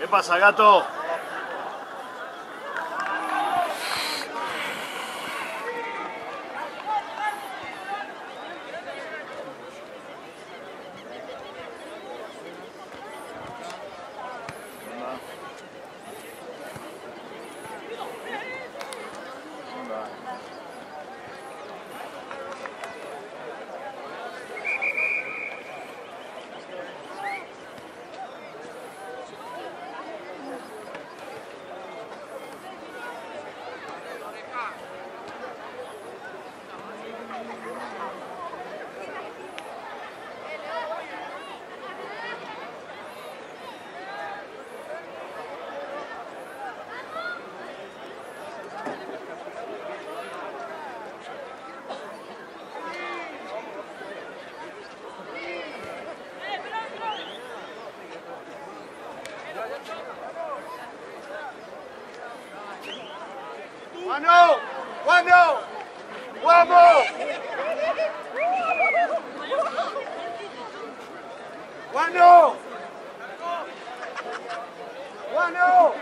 pasa, gato? ¡Mano! ¡Mano! ¡Vamos! ¡Mano! ¡Mano!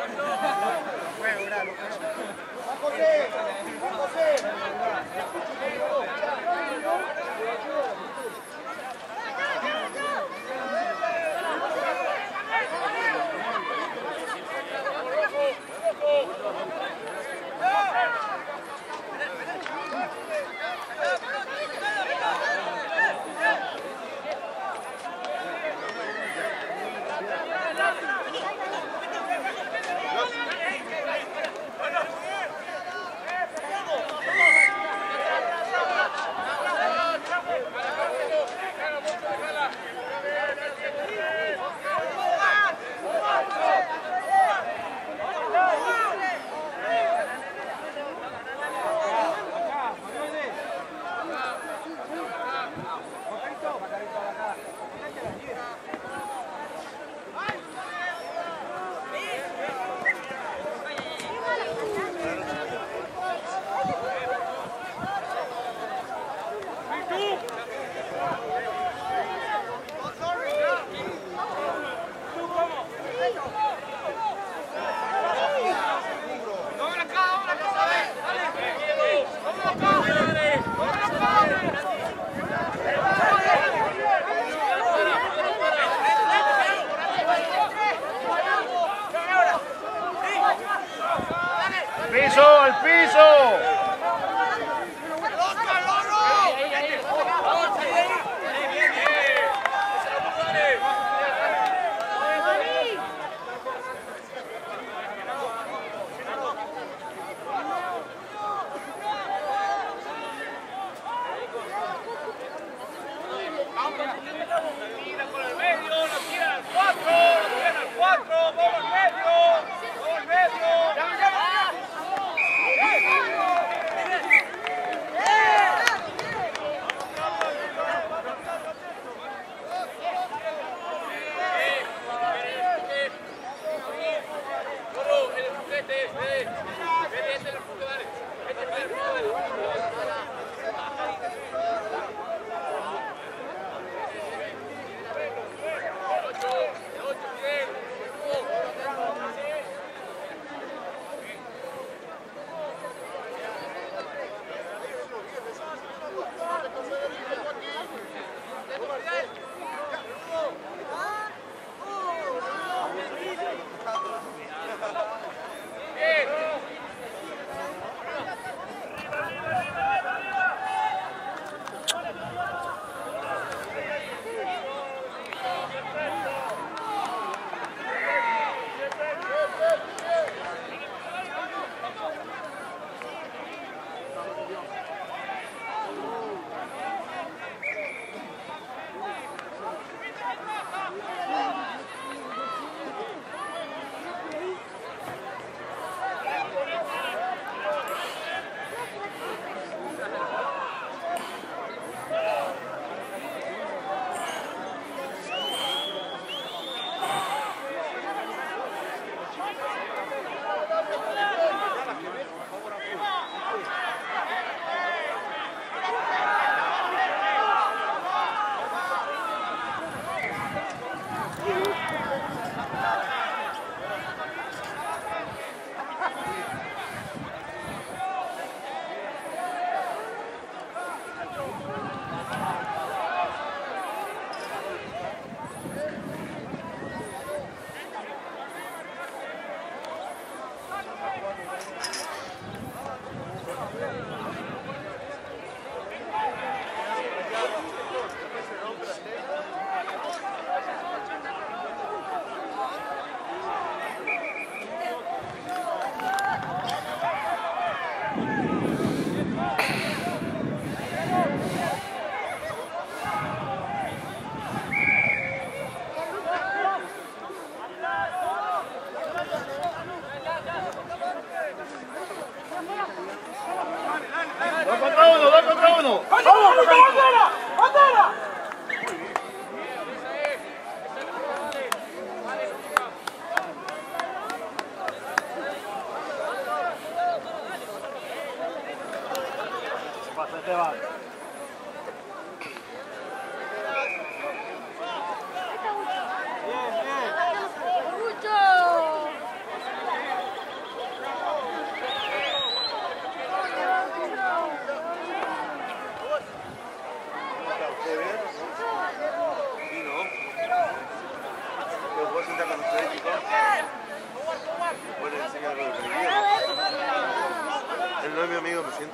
¡Piso, al piso! Mira con el medio, lo tira al 4, lo tira al 4, vamos al medio, vamos al medio. ¡Dos contra uno! ¡Vamos, bandera! ¡Bandera! Pasa, Esteban. Bien, bien.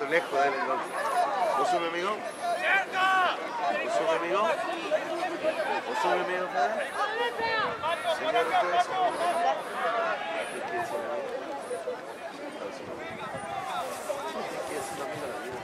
lejos de él. ¿Vos sos mi amigo? ¿Vos sos mi amigo? ¿Vos sos mi amigo, Fede? Señor, ustedes son mi amigo. ¿Qué quiere ser amigo? ¿Qué quiere ser amigo de la vida?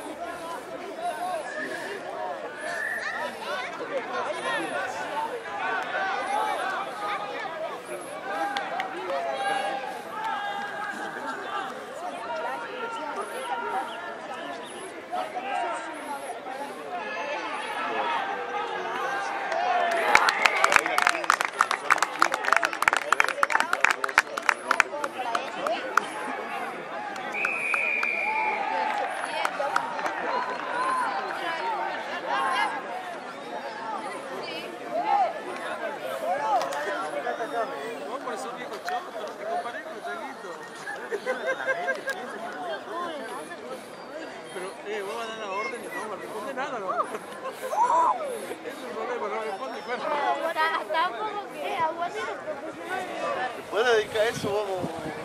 ¿Te puedes dedicar a eso, vamos?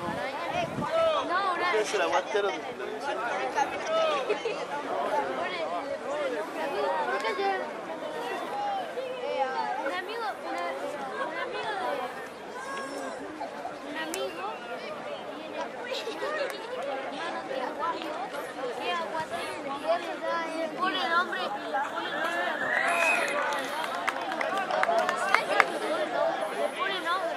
¿Qué es el aguantero de televisión? Pone el nombre y pone nombre.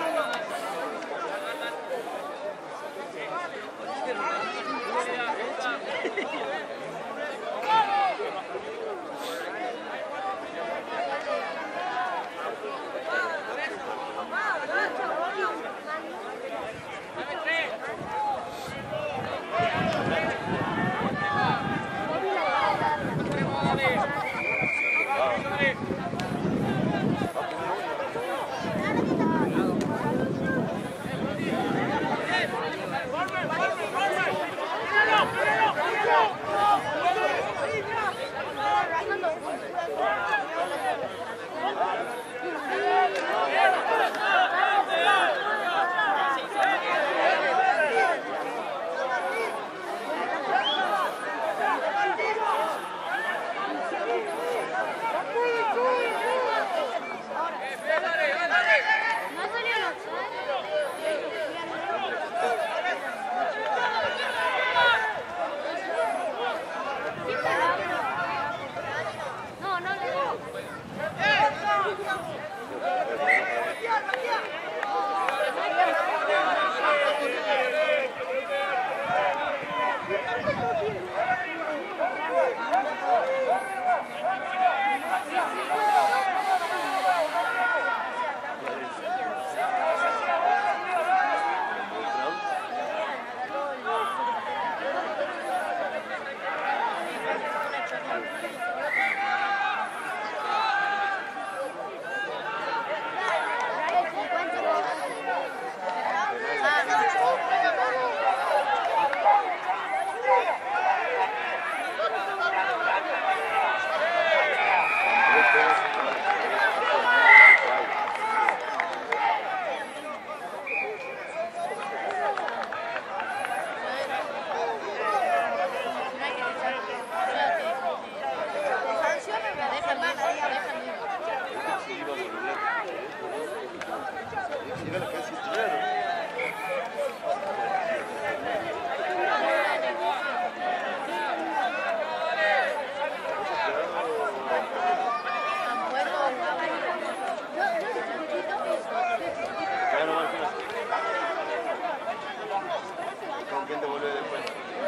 ¿Con quién te vuelve después?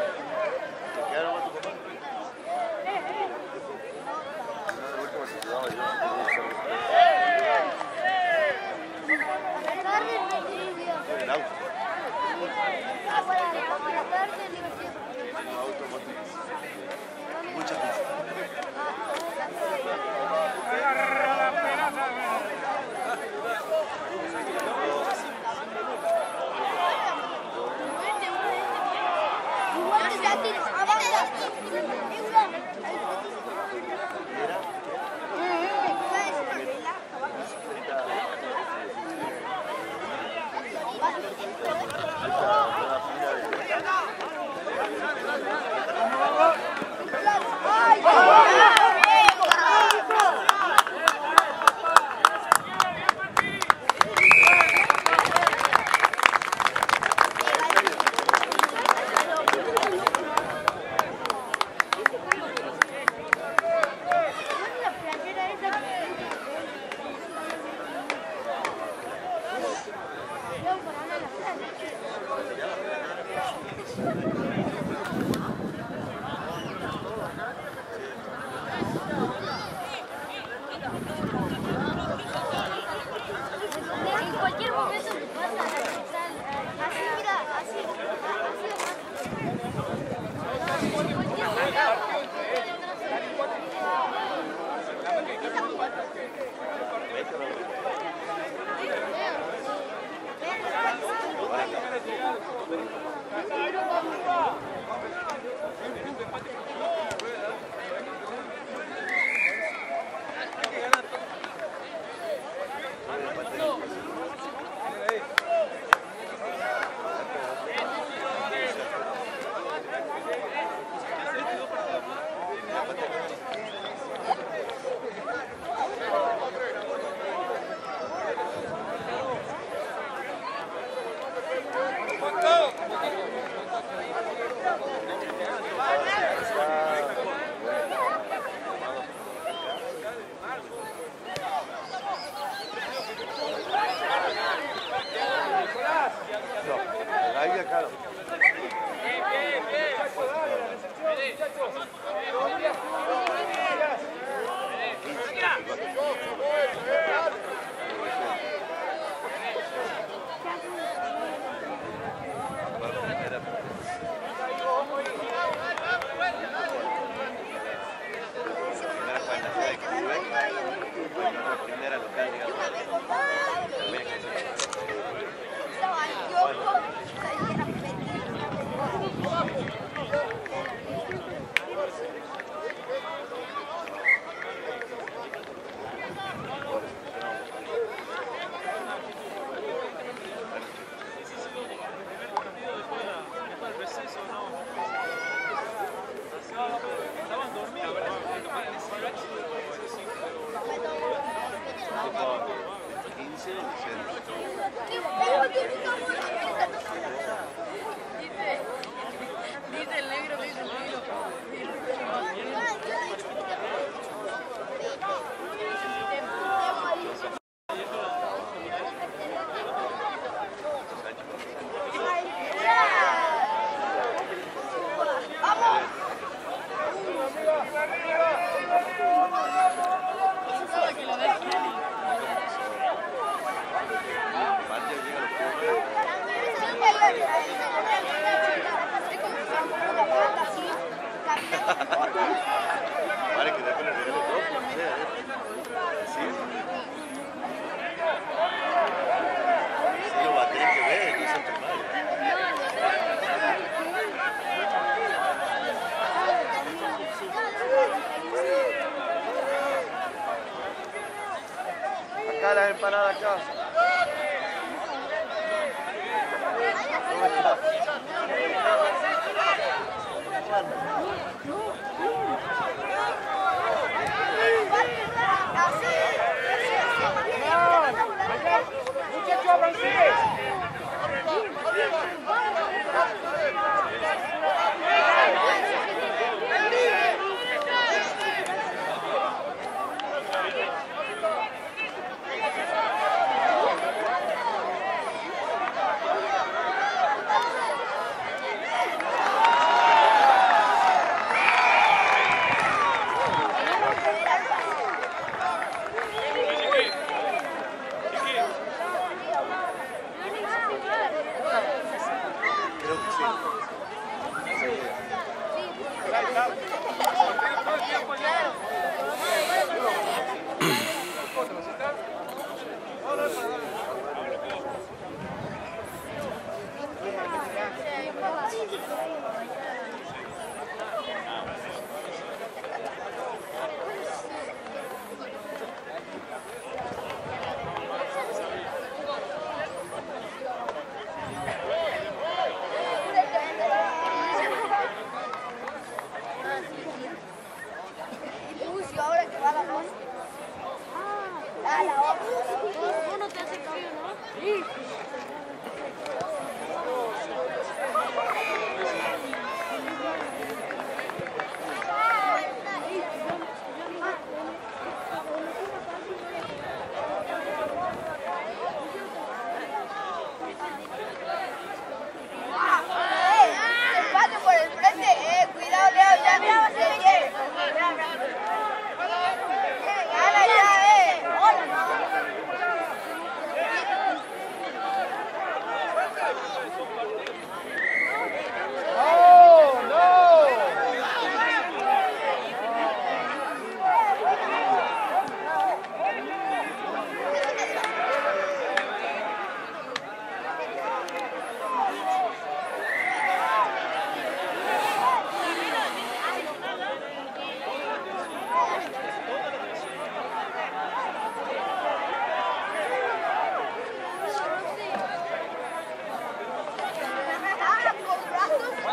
¿Te quedaron con tu papá? No, de última se quedaba yo. ¿En auto? ¿En auto? Muchas veces. Mira. En cualquier momento te pasa así, mira, así. Dice el negro, dice el negro. Vale, que te pones de todo. Sí. Sí, lo va a tener que ver, no es normal. Acá las empanadas acá. Muchacho, avancé.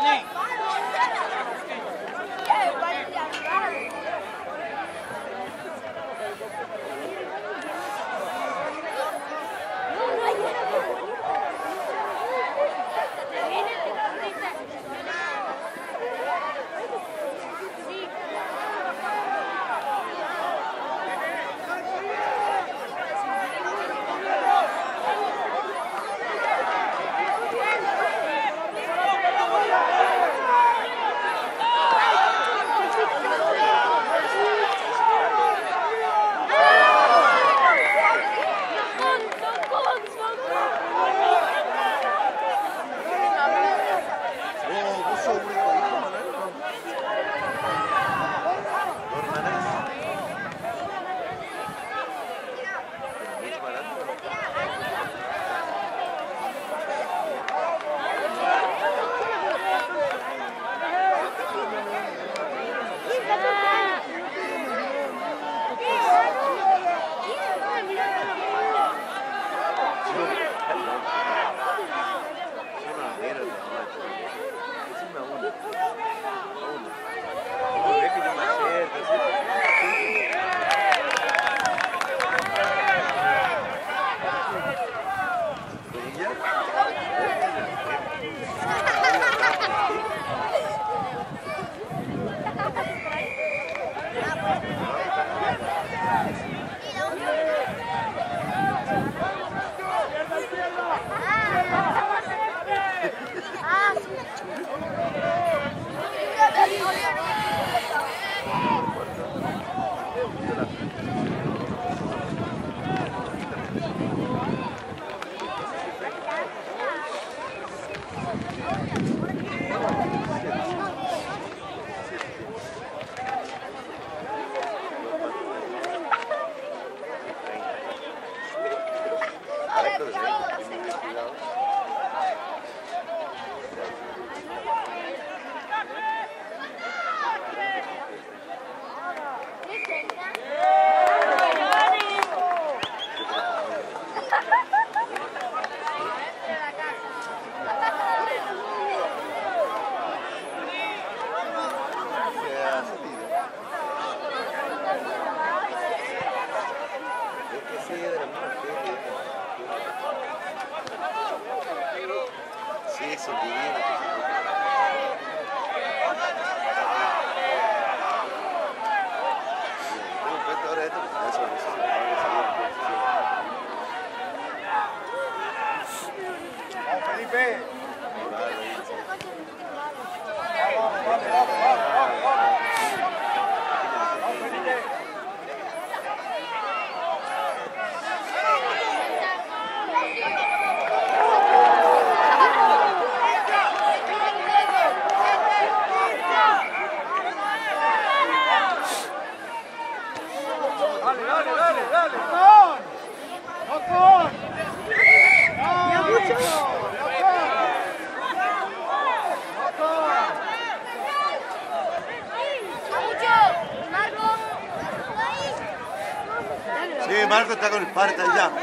Sí, Marco está con el padre, está allá.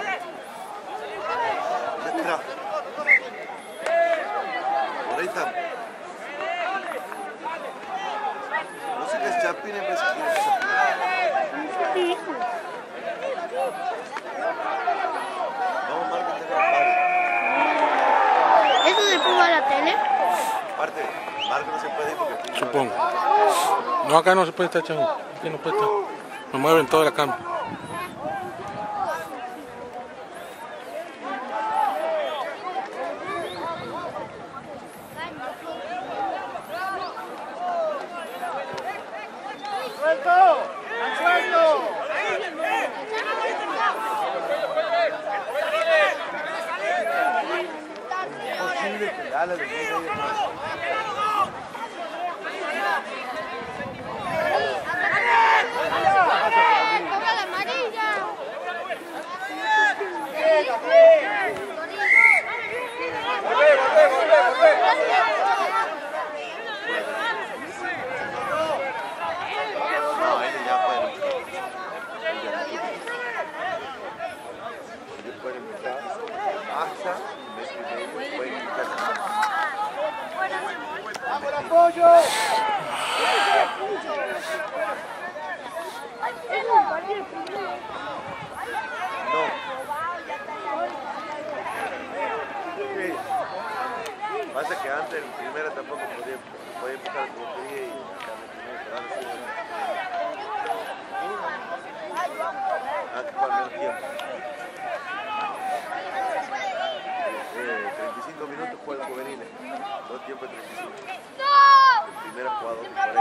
Detrás. Por ahí está. No sé qué es Chapín en vez de Vamos, Marco, está con el padre. ¿Eso se pone a la tele? Aparte, Marco no se puede ir porque... Supongo. No, acá no se puede estar, chavo. Aquí no puede estar. Me mueven toda la cama. ¡Suelto! ¡Suelto! Es posible que Lala le llegue ahí atrás. ¡Toca la amarilla! No, ahí ya pueden. Ellos pueden empezar hasta el mes que viene, pueden quitar. ¡Por apoyo! No. Sí. Pasa que antes en primera tampoco podía empujar como quería y acá en primera antes para menos tiempo. 35 minutos juega el juvenil, dos tiempos de 35. El primer jugador de 40.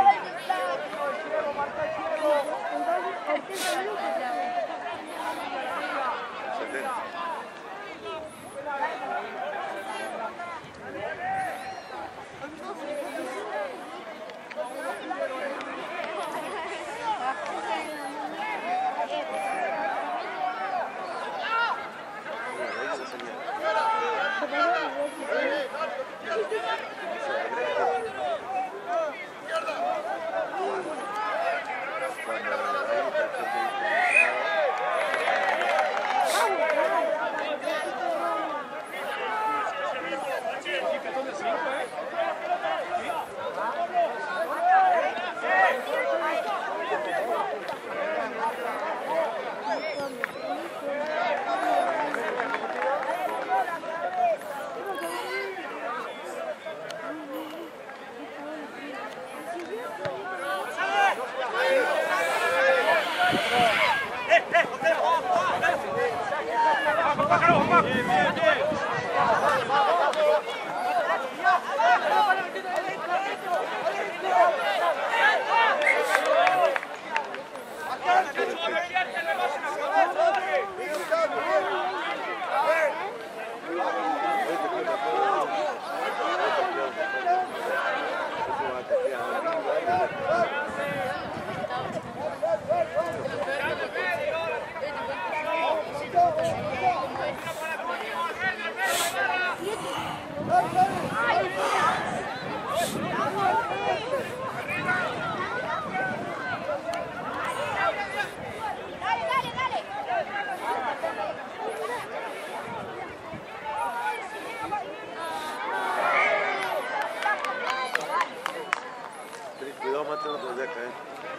Cuidado, mate otro de acá,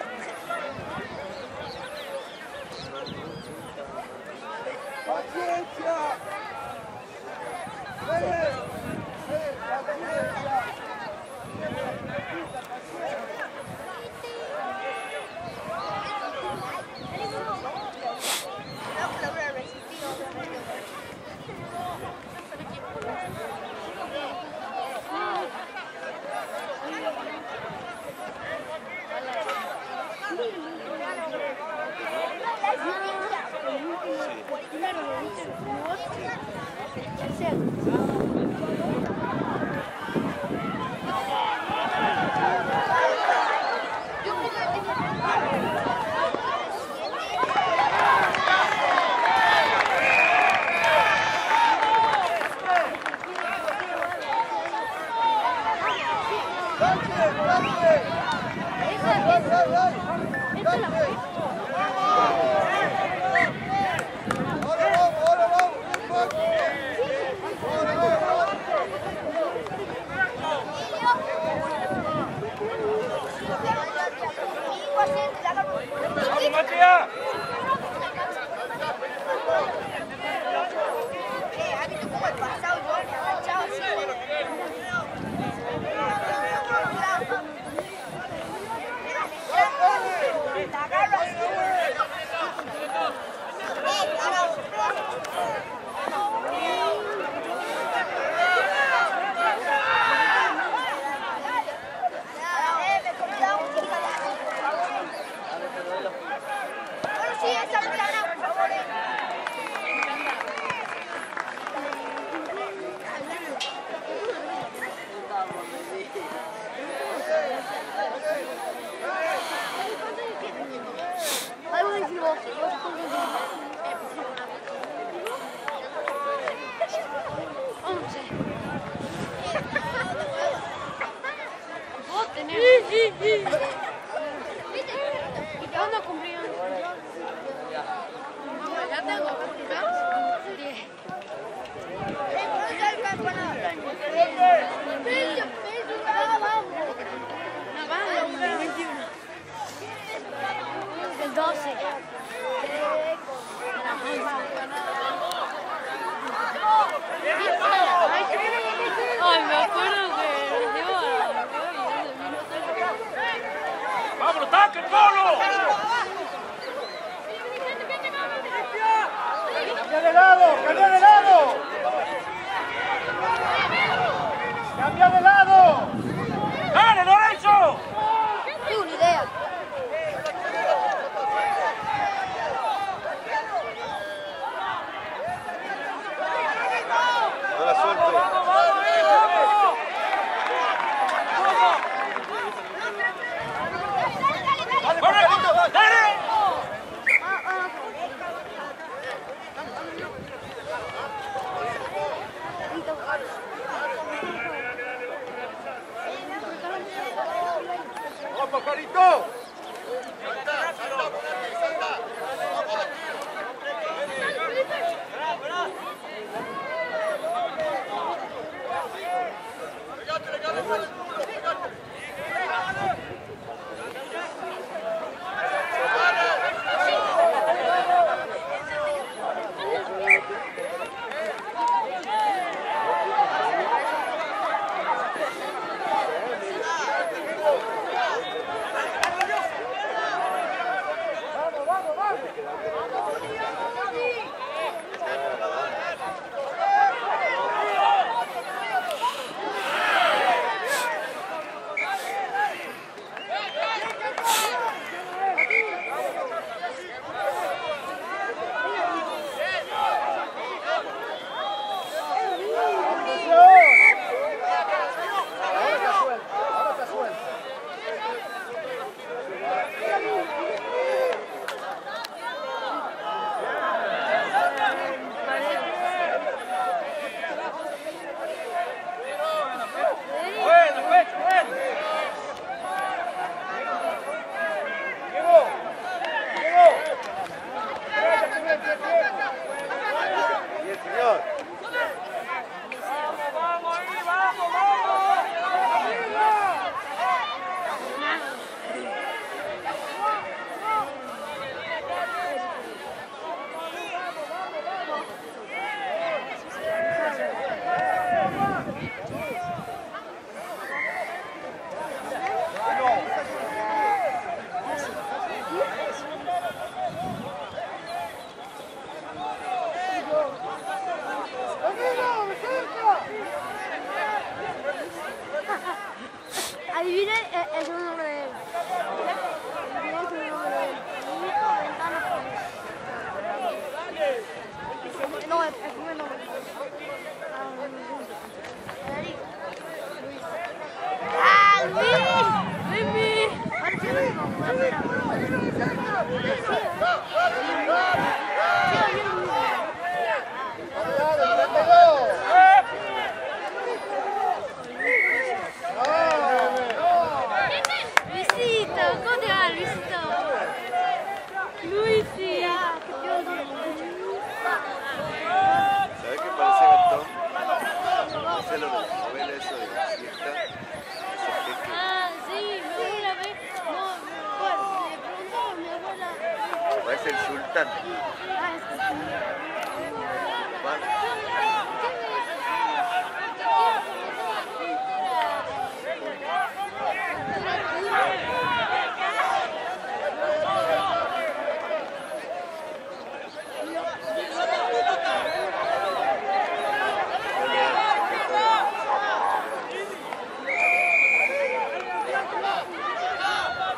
¡Paciencia! ¡Vamos, Matías! ¿Has visto cómo el pasado yo me agachaba así? Te agarro así. Sí, esa plana, por favor. Algo de decir vos. Vos tenés. ¿Y qué onda cumplió? Ya tengo. 10. Vamos. ¡Cambia de lado! ¡Cambia de lado! ¡Cambia de lado! ¡Dale, Lorenzo! Tengo una idea. No la suelte. ¡Dale! ¡Vamos, pajarito! Adivina el segundo nombre de él. Adivina el segundo nombre de él. Nico Ventana Flores. No, el primer nombre. Federico. Luis. ¡Ah, Luis! ¡Luis! Ahora sí, Luisito, ¿cómo te va, Luisito? Luisi. ¿Sabes qué parece Gastón? Ese es lo que novela eso de la siesta. Ese jeque. Ah, sí, mi abuela ve. No, bueno, le preguntaba a mi abuela. Parece el sultán. Ah, es que sí.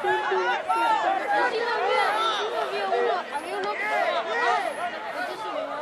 Había uno que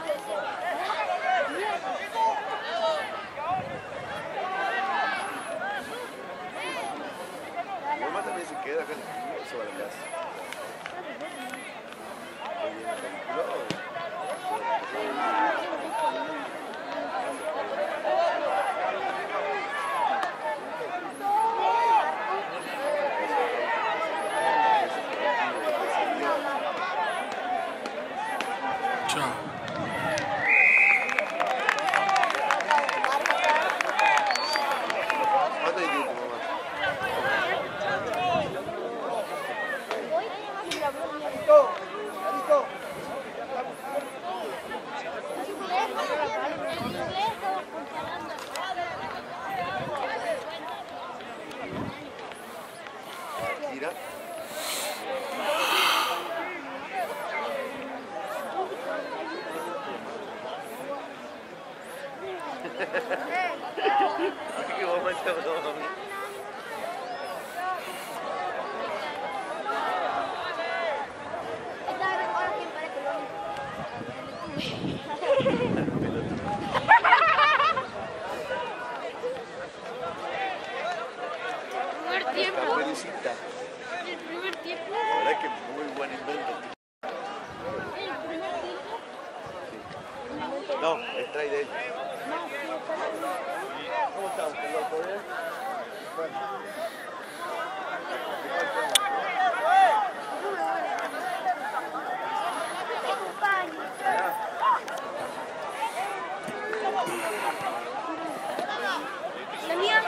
Primer tiempo. Caperucita. El primer tiempo. La verdad que muy buen invento. El primer tiempo. No, el try de él. ¿Cómo estamos? ¿Todo bien? La mía.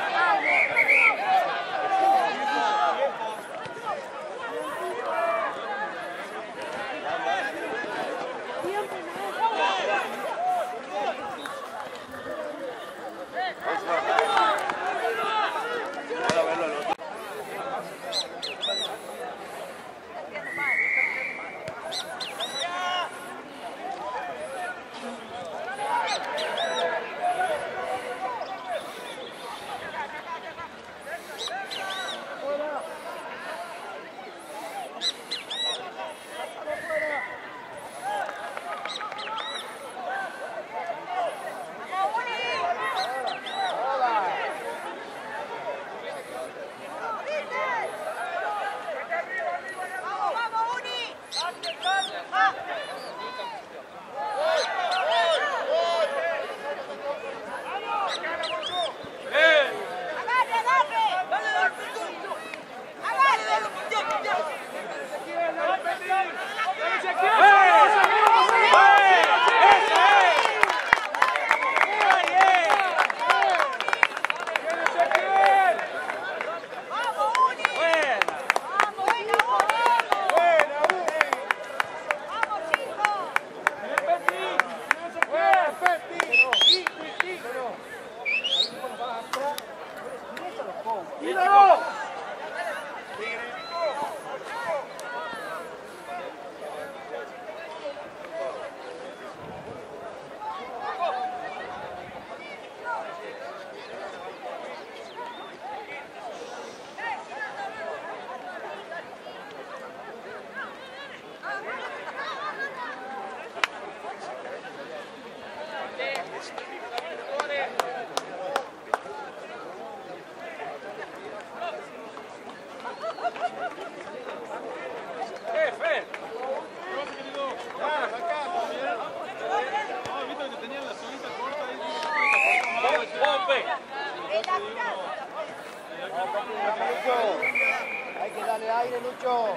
Hay que darle aire, Lucho.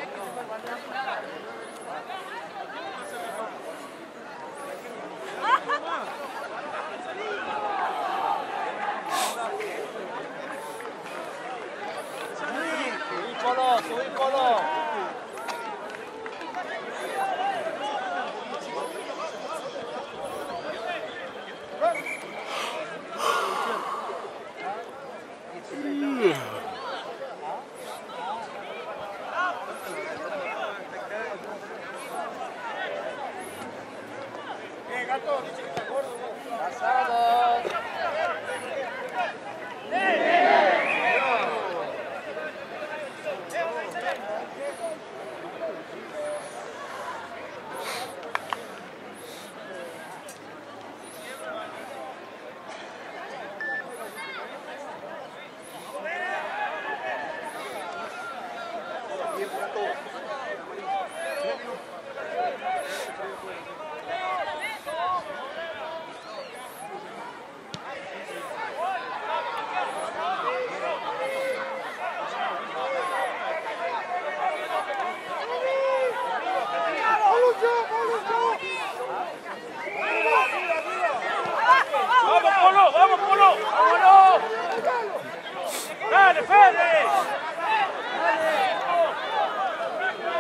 Subí, Polo, subí, Polo. Pasados. ¡Vamos, Polo! ¡Vamos, Polo! ¡Vámonos! ¡Dale, Fede!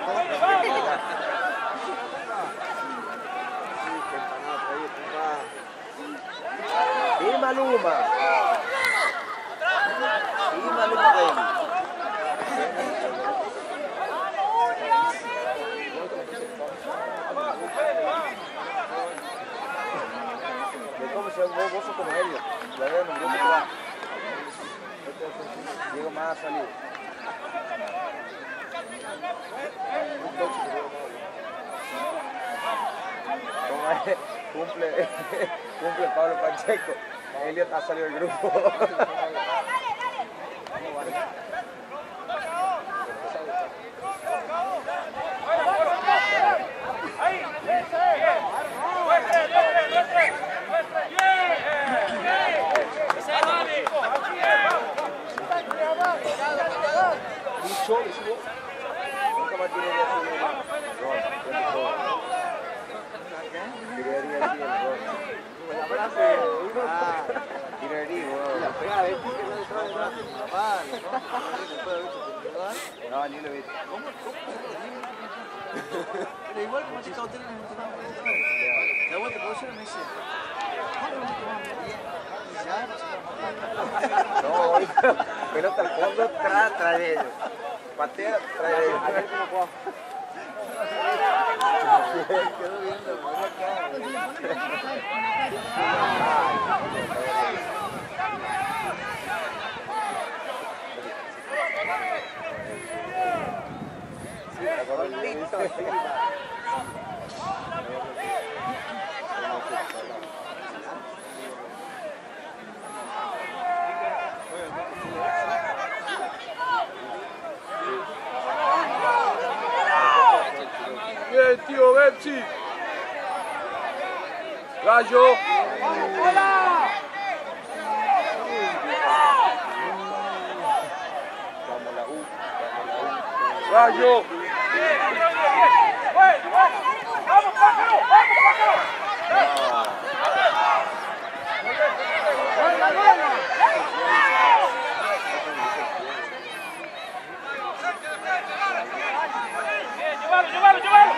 Y Maluma. Y Maluma baby. ¿Cómo se llama? Vos sos como Helio. La verdad no me gusta. Diego más a salir. Cumple Pablo Pacheco. Elliot ha salido del grupo. Nunca más tiene no, ni lo vi. Pero igual como si cautela en el la vuelta que vos me dice. No, pelota al fondo, trae de ellos. Patea, trae de ellos. Quedó viendo, Bien, tío Bepsi. Gallo. Gallo. ¡Vamos, pájaro! ¡Vamos, pájaro! ¡Llévalo!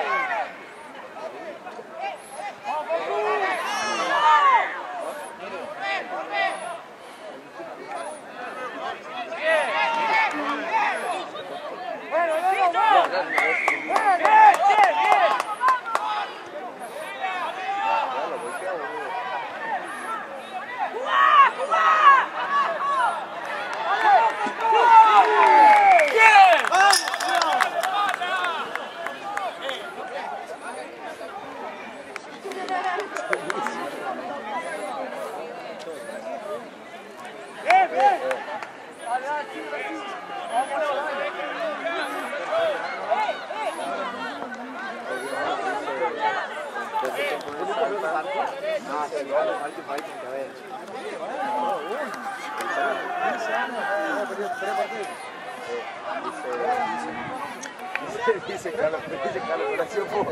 Dice Carlos, Coración por.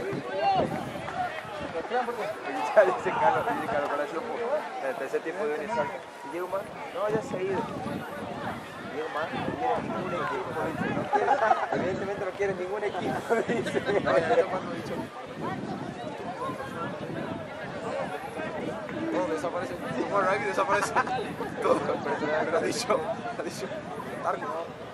Dice Carlos, Coración por. El tercer tiempo de Venezuela. Y Diego Man, no, ya se ha ido. Diego Man no quiere ningún equipo, dice. No quiere, evidentemente no quiere ningún equipo, dice. No, ya cuando he dicho. Todo desaparece. Bueno, aquí desaparece. Todo. Pero ha dicho. Tarco, ¿no?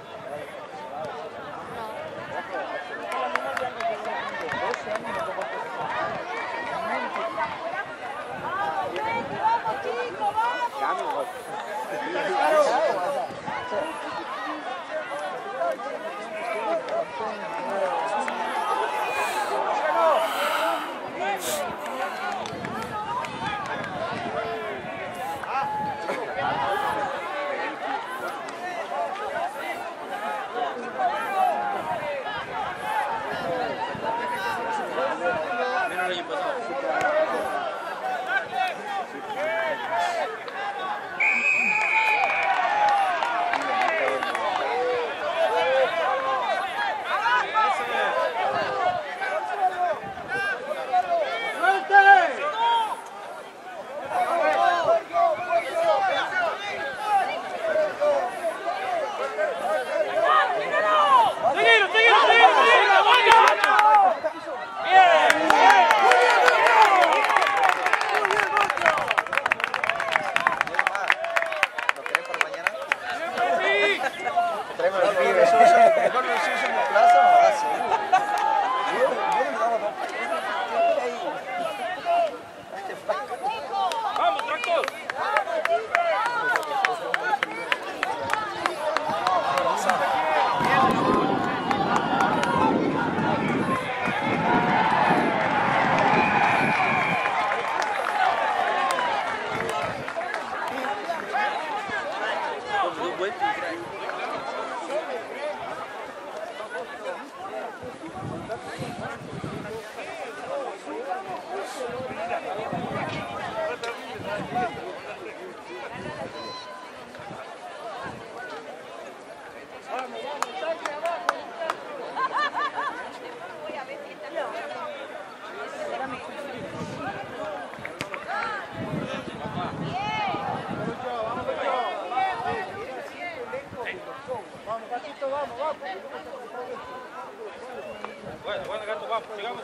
Bueno, gato, vamos, llegamos.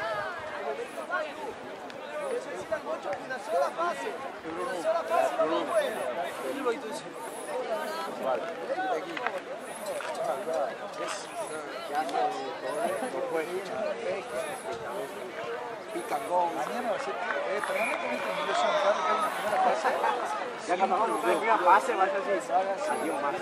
Necesitan mucho, una sola fase. Una sola fase no lo puede. Vale. Picangón. Mañana va a ser. Permanentemente en Dios Santo, que hay una primera fase. Ya acabamos. La primera fase va a ser así. Adiós, más.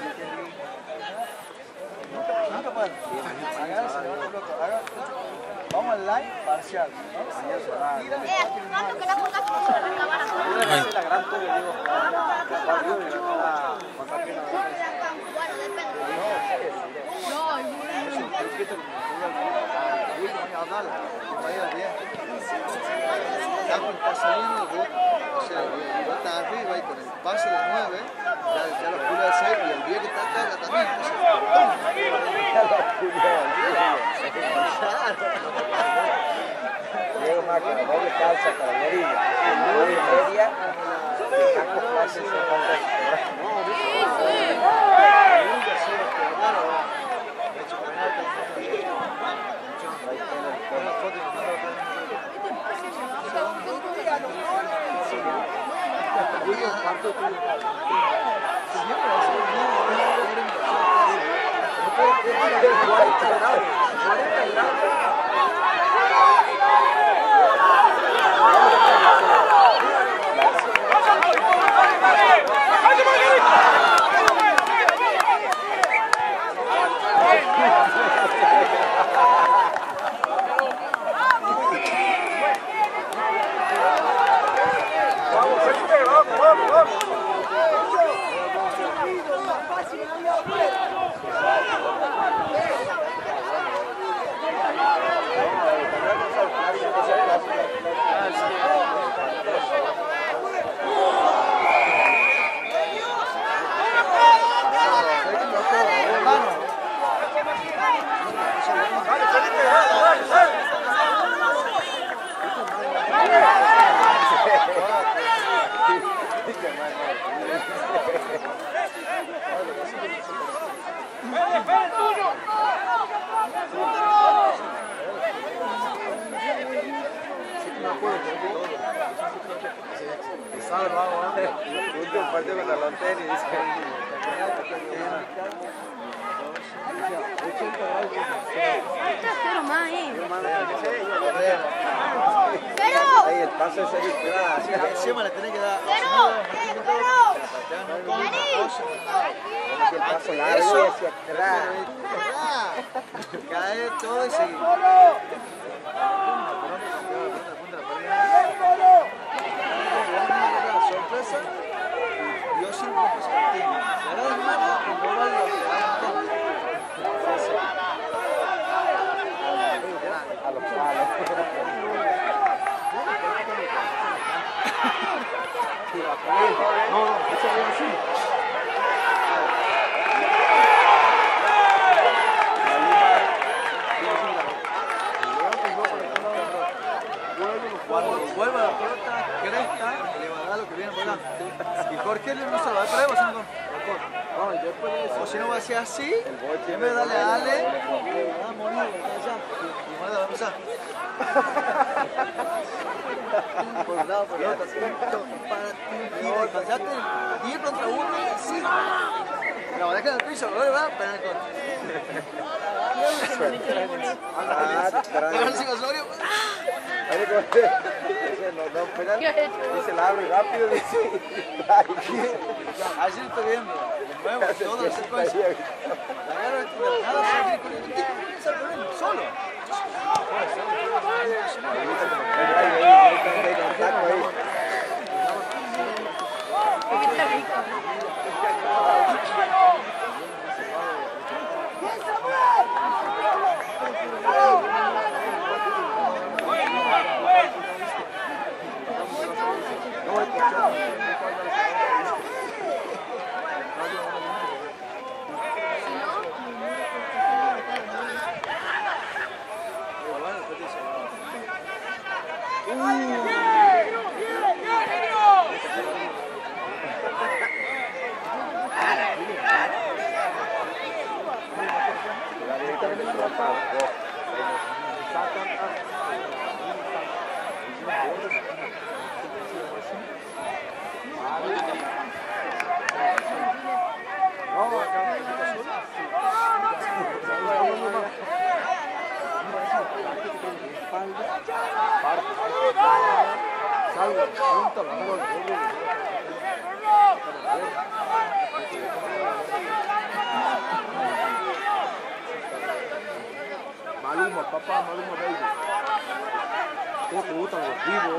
Nunca pueden. Hagan, se levantan loco. Hagan. Vamos al live parcial. Mira, Fernando, que la pongas sobre la cámara. la gran tuya, digo. Está saliendo, o sea, está arriba y con el pase del 9, ya lo pula de 6 y el 10 que está acá ya también. Diego Máquina, doble calza para Merilla, doble media, Franco Plaza y último partido contra los tenis, dice. Pero más, Ahí el paso de seguir, así encima le tenés que dar. el paso largo y hacia atrás. Cae todo y seguir. Sorpresa. Yo siempre me puse contigo. Le das mano y no vale lo que A los palos. no, eso es así. Cuando vuelva la pelota cresta, le va a dar lo que viene por delante. Y Jorge no se lo va a traer, o si no va a ser así, en vez de darle a Ale, le va a morir allá. Y va a empezar. Por un lado, por el otro, para cansarte, 10 contra 1, sí. La verdad que en el piso, luego va a pegar Dice la abre rápido, dice. Así lo estoy viendo. De nuevo, toda la secuencia. La agarra de nada, solo. Maluma, papá, Maluma baby. ¿Cómo te gustan los vivos?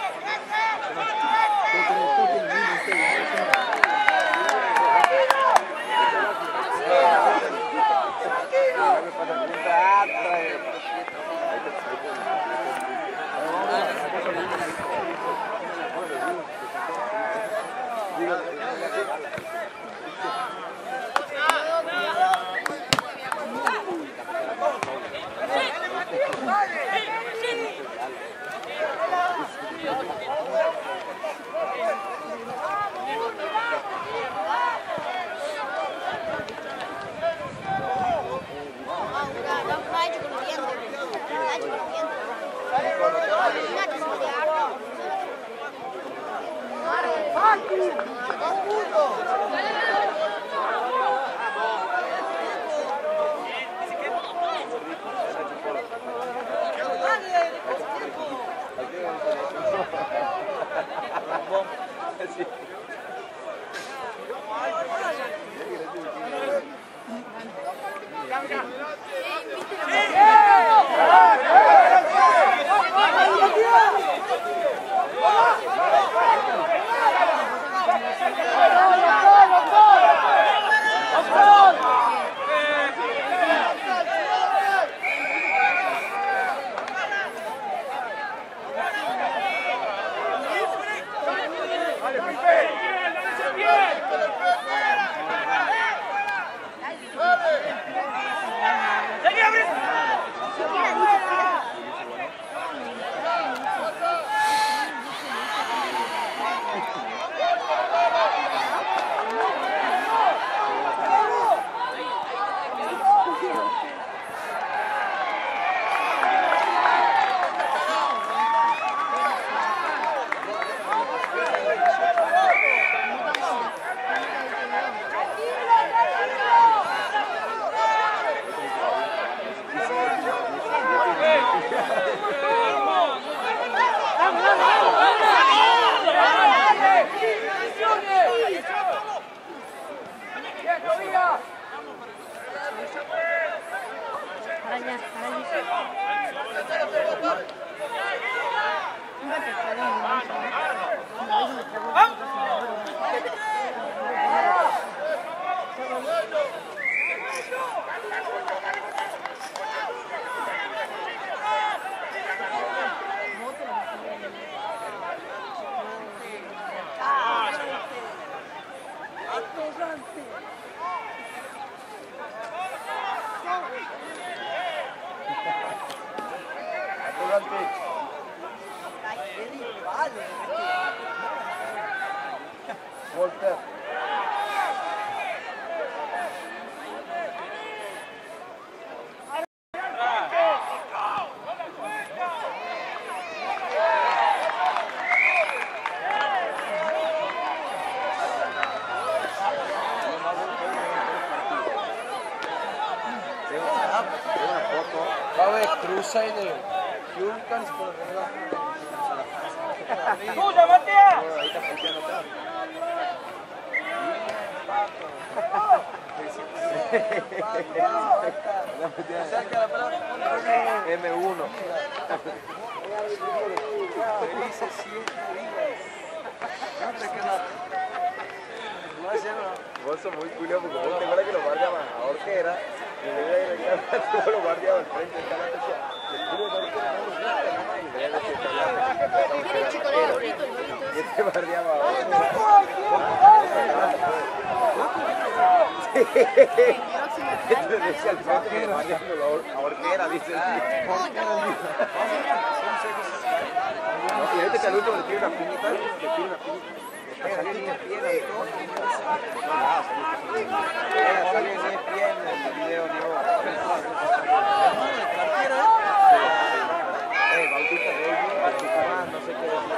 Walter. Va a haber cruza y de Hulkans por arriba. ¡Tuya, Matías! Ahí está pateando acá. M1. Felices 7 días. Vos sos muy culiao porque vos te acuerdas que lo guardiaban a Orquera y me iba a ir a lo guardiaba al frente de cada noche. Después de Orquera no lo gusta nada y veía que está hablando. Y este guardiaba a Orquera. Entonces decía el frente que le va haciendo la horquera, dice. No, fíjate que al último le tira una piñita, le tira una piñita. Salió en ESPN y todo. Salió en ESPN en el video, digo. Bautista de ellos, no sé qué decir.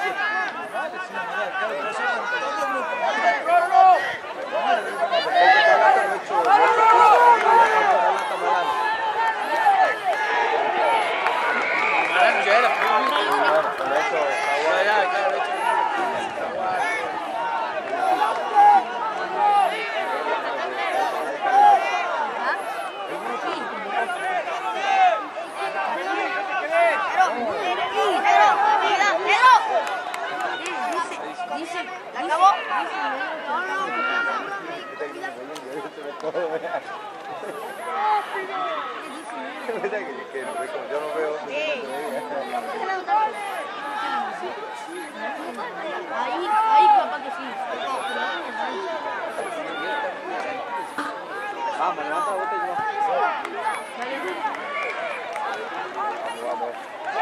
Yo no veo. Ahí capaz que sí. Vamos, levanta la bota y no. Vamos.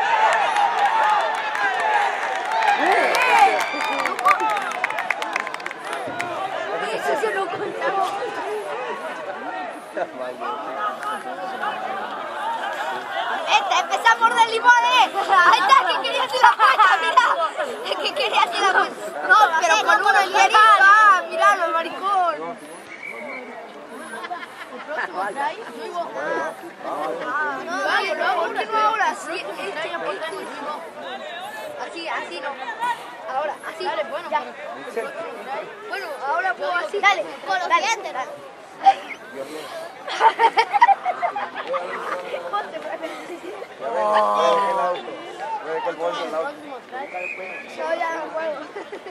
Eso se lo contamos. Empezá a morder limones. Ahí está, que quería hacer la puesta, mirá. Es que quería hacer la puesta. No, pero con uno el hierito. Ah, miralo, el maricón. ¿El próximo trae? No, igual. No, ¿por qué no ahora? Así, así no. Ahora, así. Dale, bueno, ya. Bueno, ahora puedo así. Dale, con los dientes, dale. Yo ya no puedo.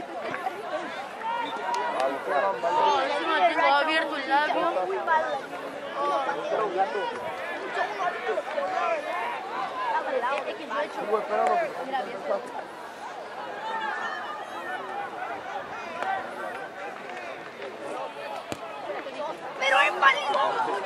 Encima tengo abierto el labio. Pero es válido.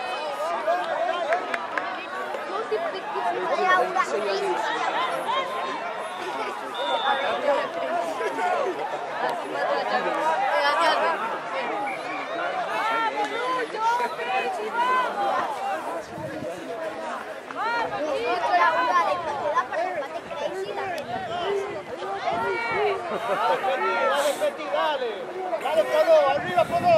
Dale, Podo, arriba, Podo.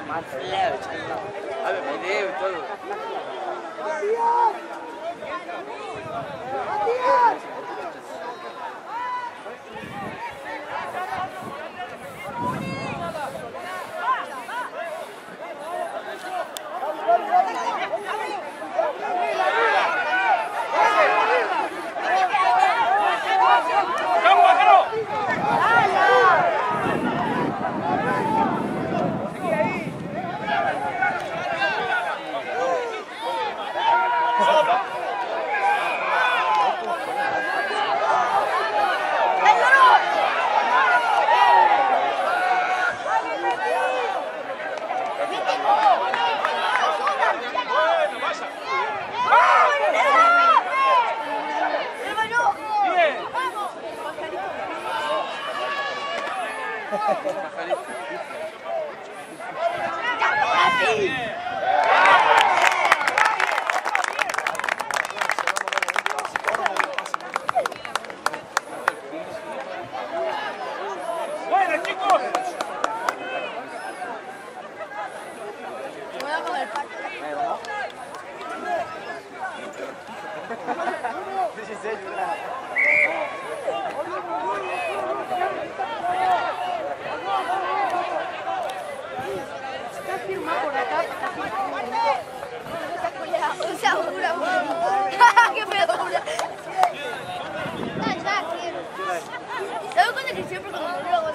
más leve, chaval. A ver, video y todo. ¡Bueno, chicos! Voy a comer parte. Está firmado por acá. O sea, jura, qué pedo. ¿Sabes cuándo que siempre cuando me lo hago?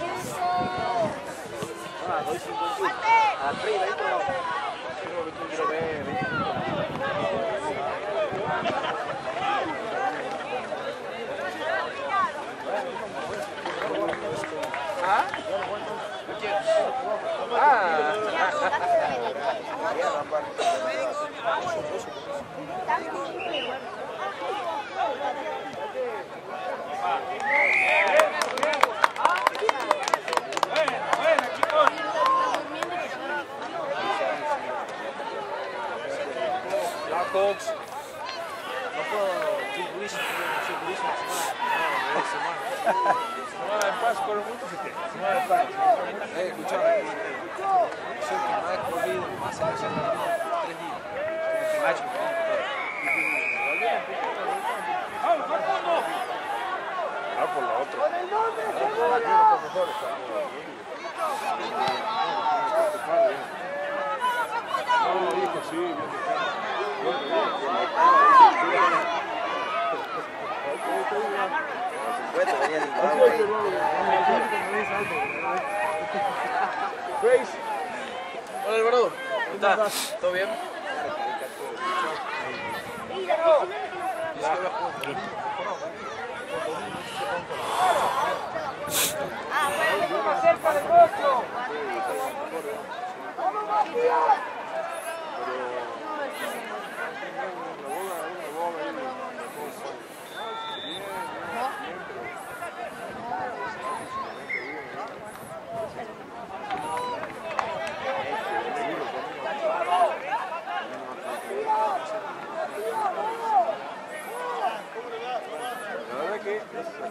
Bueno, chicos. Blackhawks. No puedo semana de paz corre mucho, ¿sí? Semana de paz. Escuchame. Soy el que más he corrido, más selección de 3 días. El macho. ¡Vamos, Facundo! Ah, por la otra. No, dijo, sí. Hola, Alvaro. ¿Cómo estás? ¿Todo bien? ¡Más cerca del monstruo! La verdad que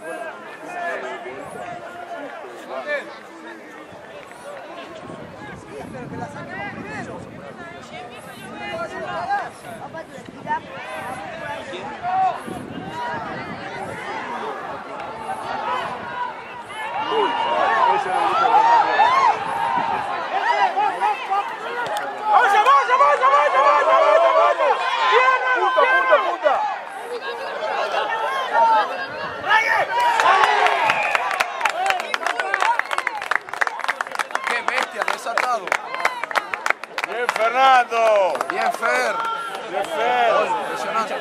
¡Qué bestia! Desatado. bien, Fernando. Bien, Fer. Bien, Fer. Impresionante.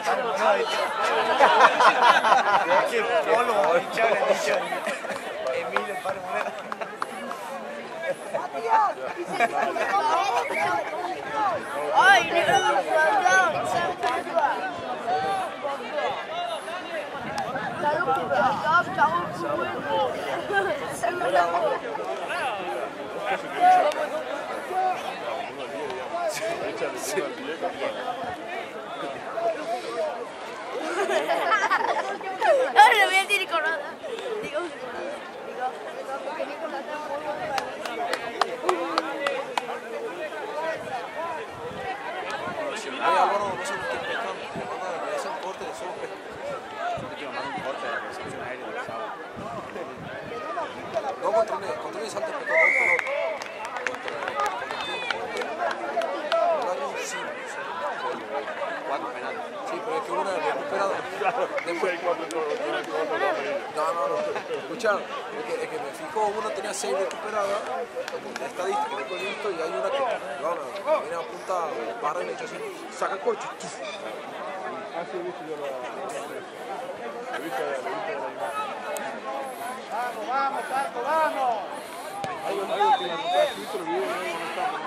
Emilio Paro Moreno. Ay, negro, no le voy a decir con nada. Digo, porque Nicolás está muy bueno. partido de Salta empezó 2 pelotas. Sí, 4 penales. Sí, pero es que una recuperada. Después, no. Escucharon, es que me fijó, una tenía 6 recuperadas, en la estadística que he visto, y hay una que viene a punta, para y le echa así, saca el corcho. Vamos, Marco, vamos. Algo que la mitad de filtro video no está no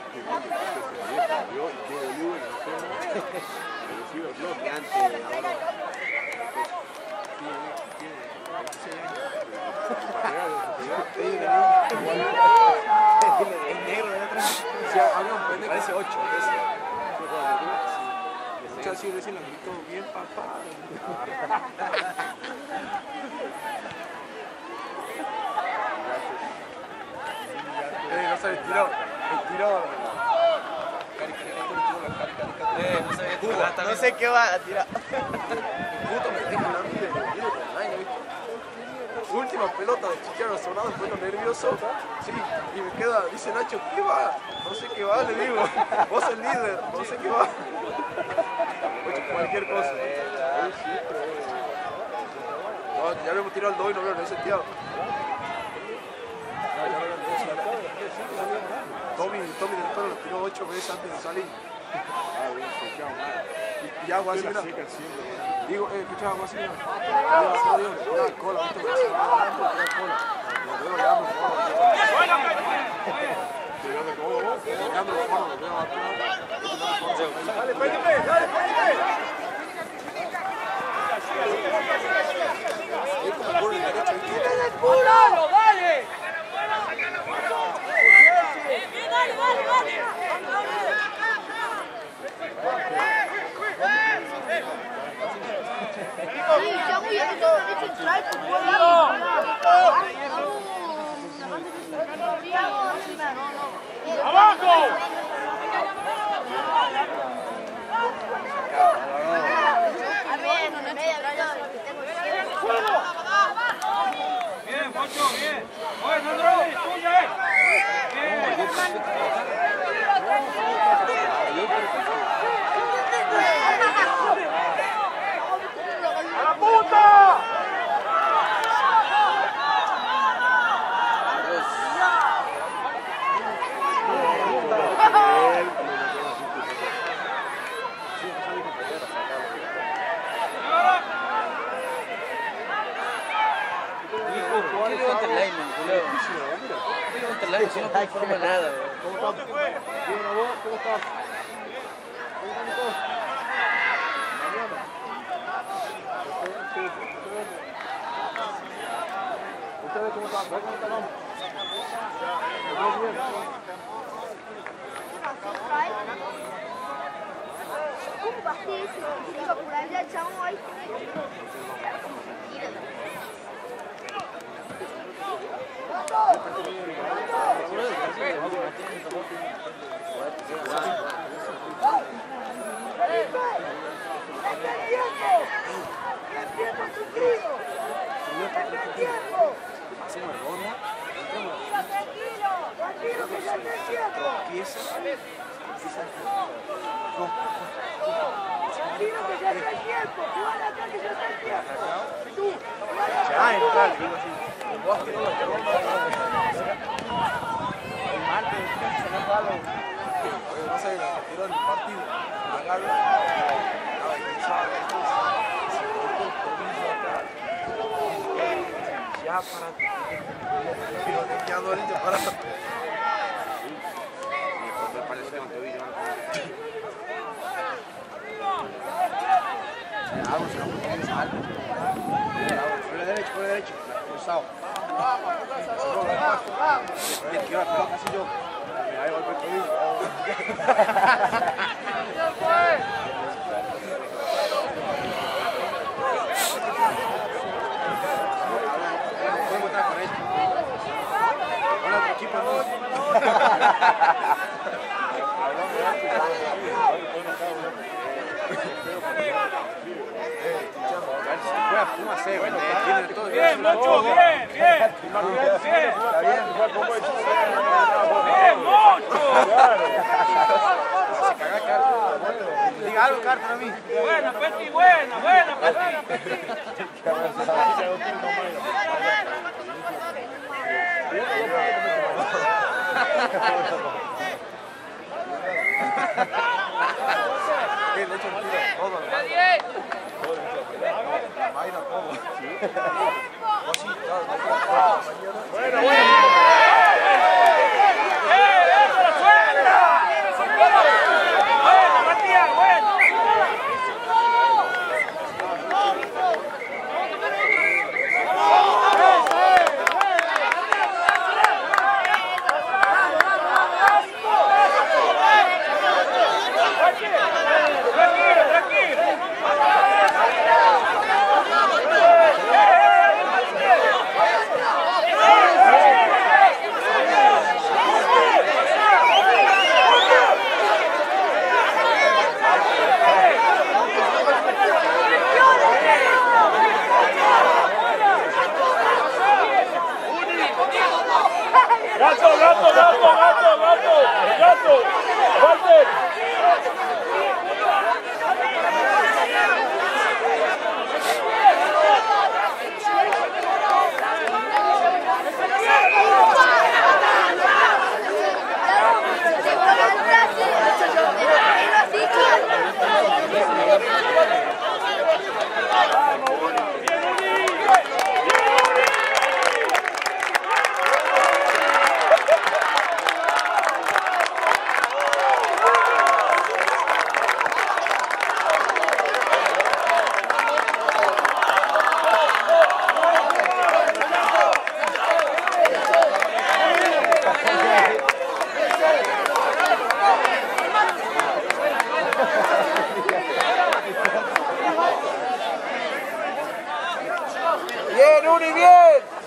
El negro de atrás. Había un pendejo. Parece 8. Escucha así, recién la gritó bien papá. No se estiró. No sé qué va a tirar. Puto me tengo una mente de última pelota de Chicharo sonado, fue lo nervioso. Sí, y me queda, dice Nacho, ¿qué va? No sé qué va, le digo. Vos el líder, no sé qué va. Cualquier cosa. No, ya habíamos tirado el 2 y no había seteado. Tommy del Toro lo tiró 8 veces antes de salir. Y hago así, mira. Digo, escuchá, hago así, mira. Ya, cola, ¿viste? Ya, cola. Lo veo, ya me jodo. Dale, pédime. Es como por el derecho. ¡Apúralo, dale! Sí, ya voy a empezar a central fútbol. ¡Abajo! Bien, Pocho, bien. Oye, Sandro, tuya, ¡a la punta! Si no conforma nada. ¿Cómo te fue? Bien, vos, ¿cómo estás? ¿Ustedes cómo están? ¿Cómo están? ¿Cómo bajé ese? Iba por allá, chabón, ahí. Ya, entrar, digo así. Vos que no lo no sé, tiró el partido. Agarra. Ya para. Ya no le para. Me parece un tobillo. Por la derecha, cruzado. Y el que iba a pegar casi yo. Ahí va el tobillo. Podemos estar con esto. Con otro equipo Bien, Nacho, bien. Está bien. Le echo un tiro todo. Mayra todo. Vos sí, claro, Bueno, bueno. ¡Eso, la suegra! Bueno, Matías, bueno. Tranquilo, tranquilo. Gato, gato, gato, gato, gato, gato, Walter. Bien, Uri, bien.